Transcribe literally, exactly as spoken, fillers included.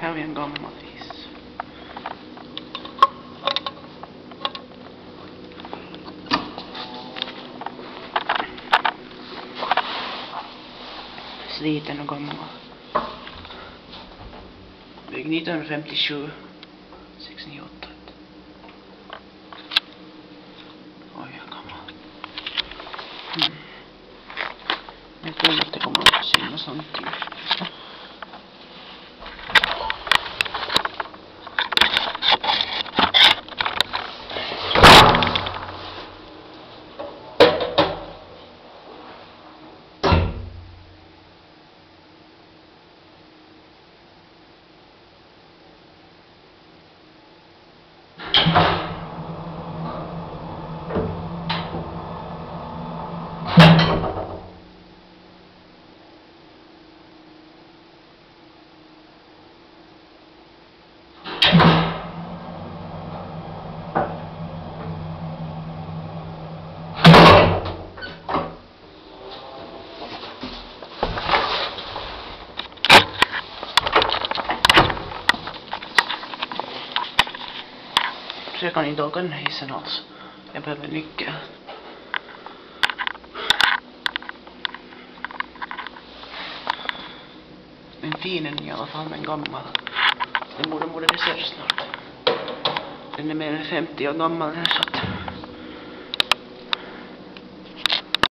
Här har vi en gammal is. Sliten och gammal. Byggd nittonhundrafemtiosju. sex nio åtta. Oj, jag gammal. Mm. Jag tror att det kommer att synas någonting. Så jag kan inte åka den här hissen alls. Jag behöver nyckel. En fin i alla fall, men gammal. Den borde moderniseras snart. Den är mer än femtio år gammal den här.